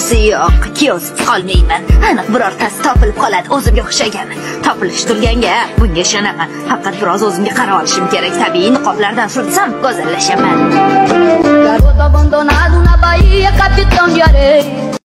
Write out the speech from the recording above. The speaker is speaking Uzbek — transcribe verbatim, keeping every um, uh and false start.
Bunisi yo'q, kiyosiz qolmayman. Aniq birortasi topilib qoladi o'zimga o'xshagan. Topilish turganga bunga ishonaman. Faqat biroz o'zimga qarab olishim kerak. Tabiiy niqoblardan surtsam go'zallashaman. Garoto abandonado na Bahia, capitão de areia.